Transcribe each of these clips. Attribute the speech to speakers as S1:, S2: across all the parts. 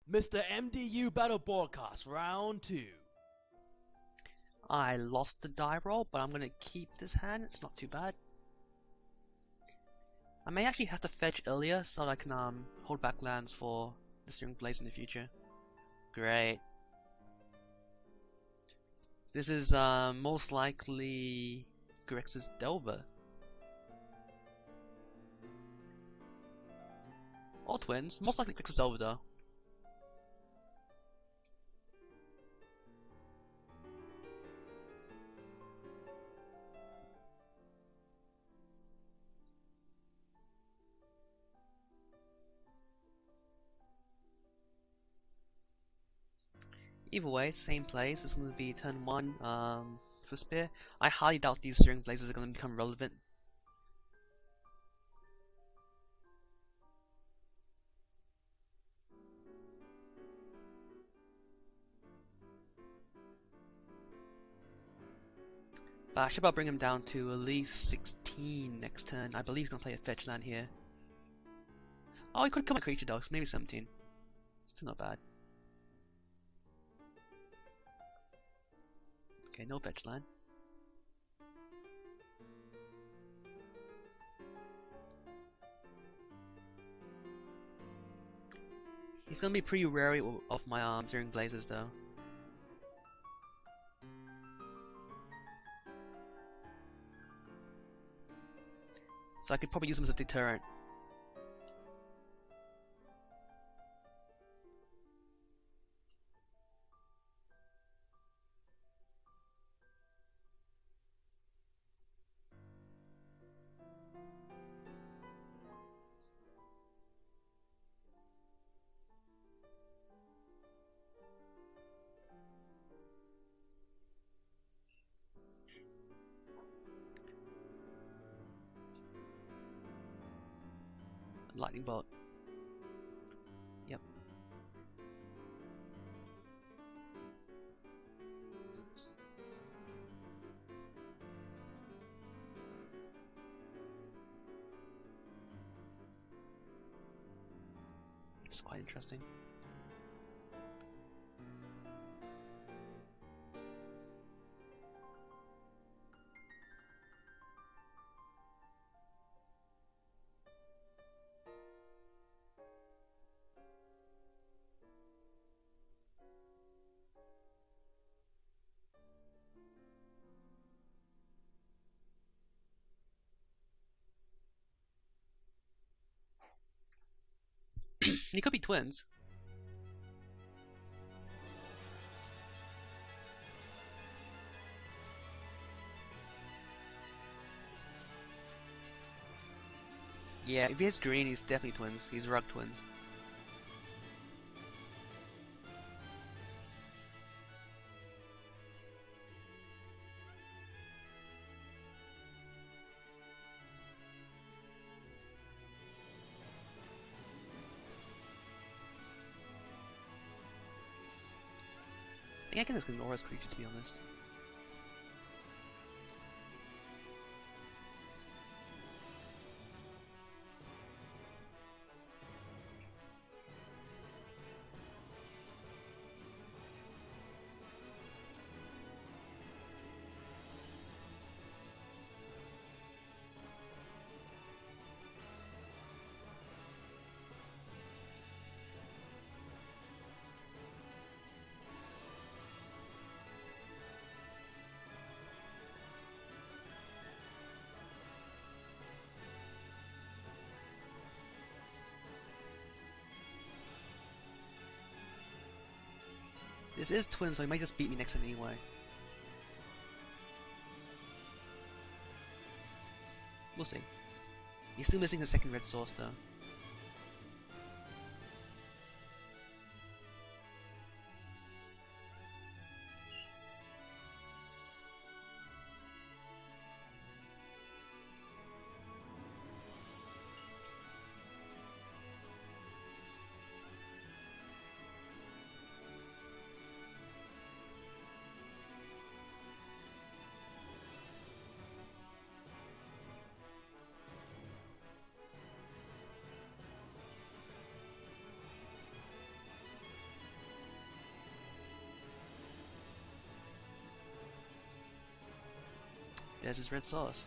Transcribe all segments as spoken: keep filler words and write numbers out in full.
S1: Mister M D U Battle Broadcast Round two.
S2: I lost the die roll, but I'm gonna keep this hand, it's not too bad. I may actually have to fetch earlier so that I can um hold back lands for the Searing Blaze in the future. Great. This is uh, most likely Grixis Delver. Or twins, most likely Grixis Delver though. Either way, same place. It's going to be turn one um, for Spear. I highly doubt these Searing Blazes are going to become relevant. But I should about bring him down to at least sixteen next turn. I believe he's going to play a fetch land here. Oh, he could come a creature though, so maybe seventeen. Still not bad. Okay, no fetch land. He's gonna be pretty wary of my um, Searing Blazes though. So I could probably use him as a deterrent. Lightning bolt. Yep. It's quite interesting. He could be twins. Yeah, if he has green, he's definitely twins. He's rug twins. I think I can just ignore his creature, to be honest. This is twins, so he might just beat me next turn anyway. We'll see. He's still missing the second red source though. There's his red sauce.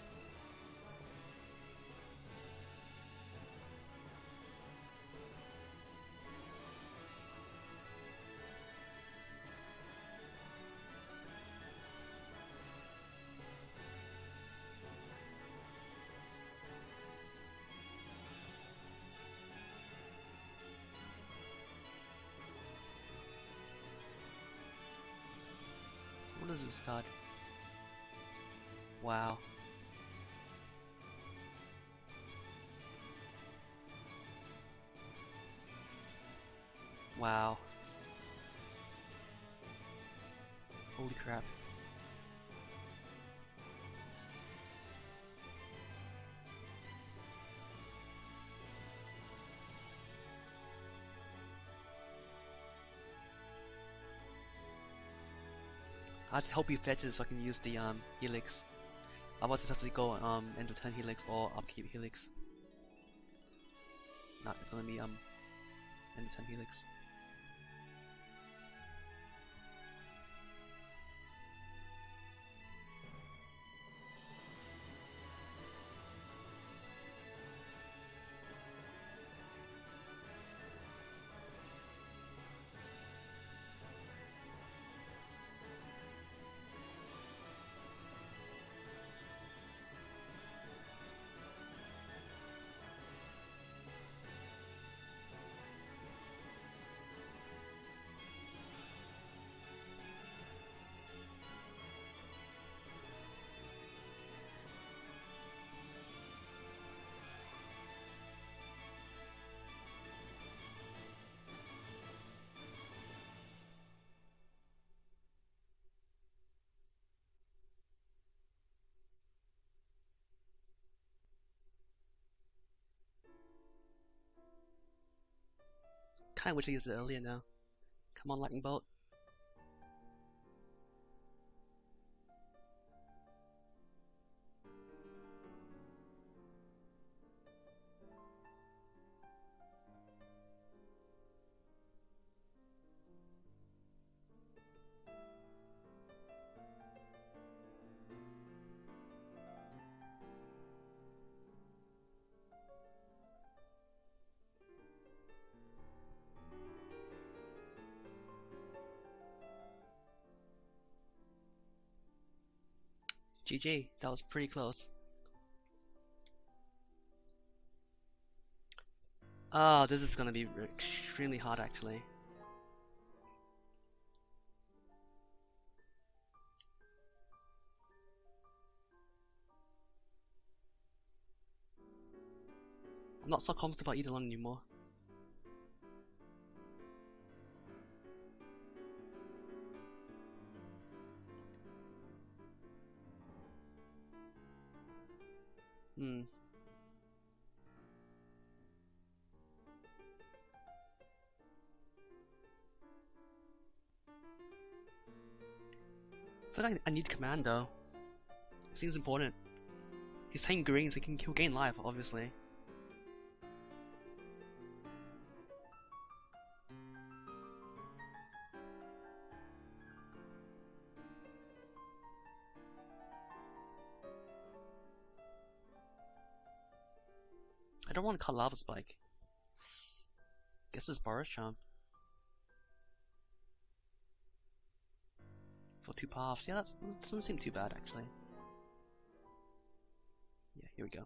S2: What is this card? Wow. Wow. Holy crap. I have to help you fetch this so I can use the um helix. Otherwise, I just have to go um enter ten helix or upkeep helix. Nah, it's gonna be um enter ten helix. Kinda wish I used it earlier now. Come on, lightning bolt. G G, that was pretty close. Ah, oh, this is gonna be extremely hard actually. I'm not so confident about Eidolon anymore. Hmm. I feel like I need Commando. It seems important. He's playing green, so he can he'll gain life, obviously. I don't want to cut Lava Spike. Guess it's Boros Charm. For two paths. Yeah, that's, that doesn't seem too bad actually. Yeah, here we go.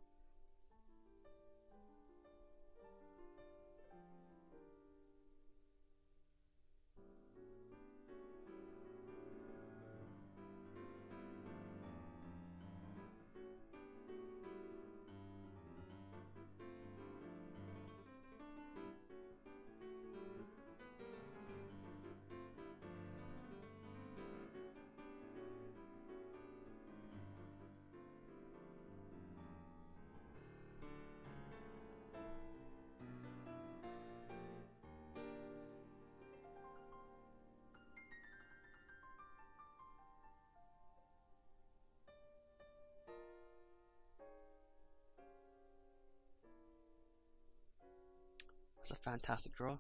S2: That's a fantastic draw.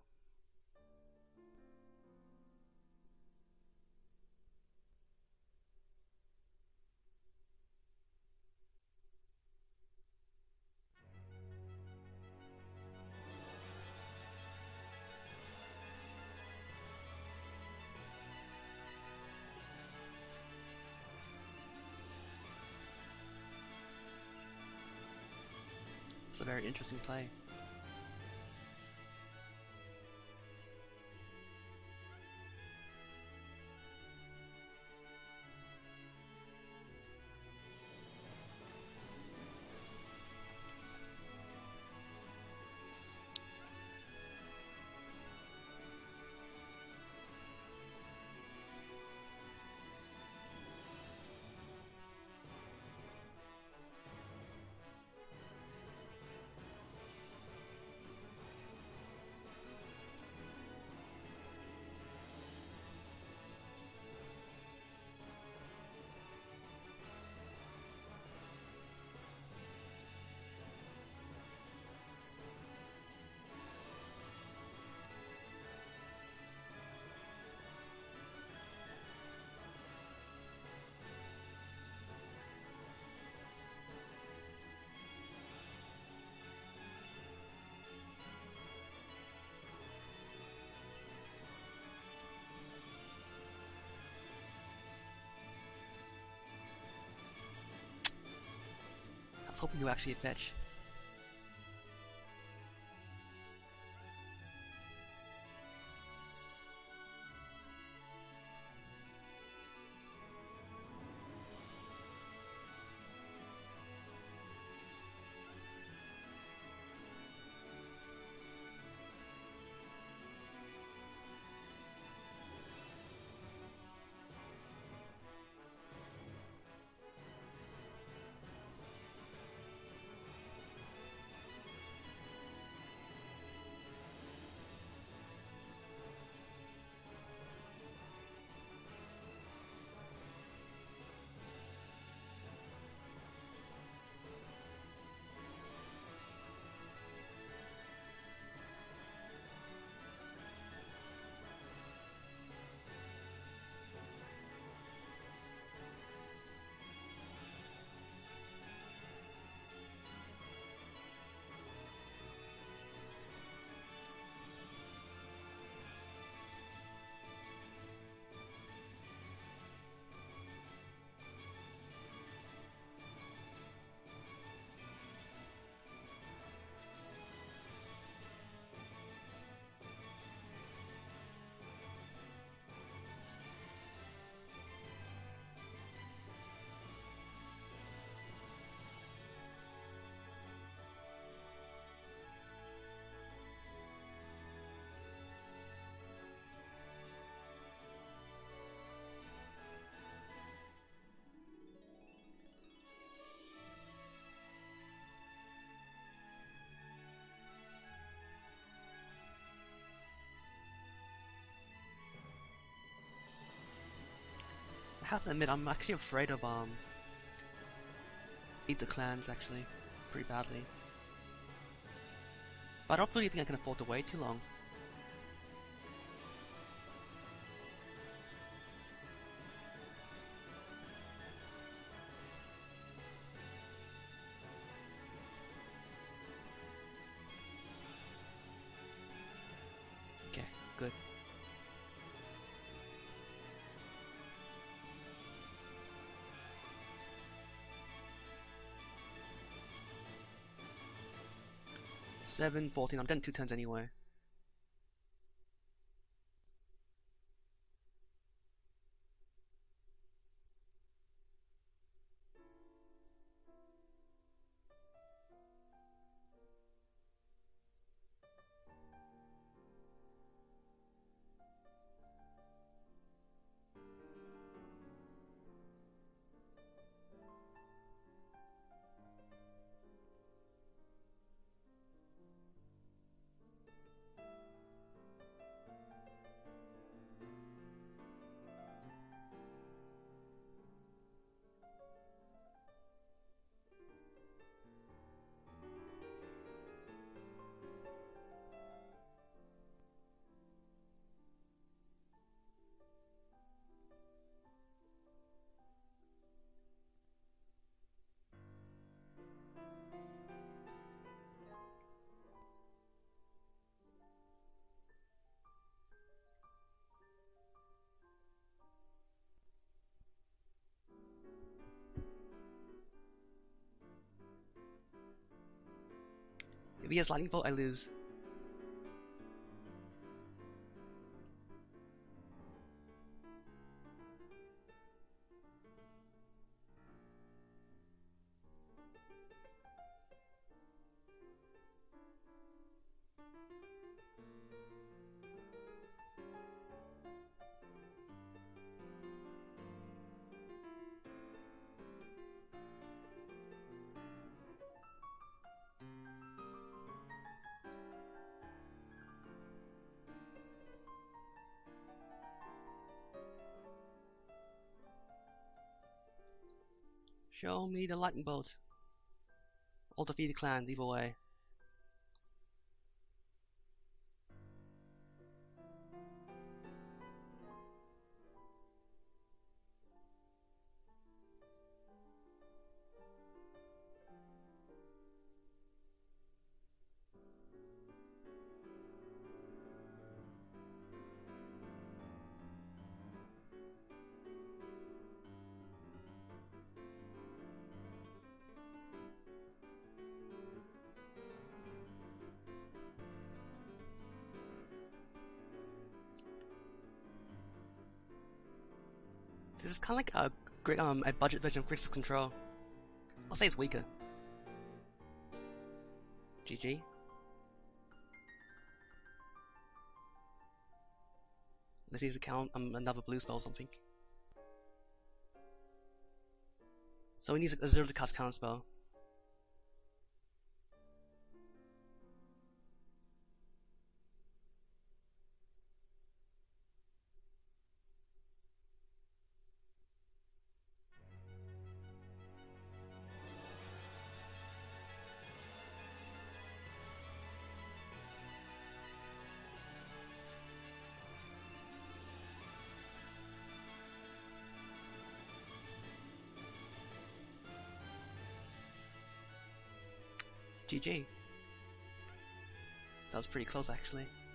S2: It's a very interesting play. I was hoping you actually fetch. I have to admit, I'm actually afraid of um Eat the Clans actually, pretty badly. But I don't really think I can afford to wait too long. Okay, good. seven, fourteen, I'm done two turns anyway. If he has lightning bolt, I lose. Show me the lightning bolt. Or defeat the clans, either way. This is kind of like a great, um, a budget version of Critical Control. I'll say it's weaker. G G. Let's use a count, um, another blue spell or something. So he needs a zero to cast counter spell. G G. That was pretty close, actually.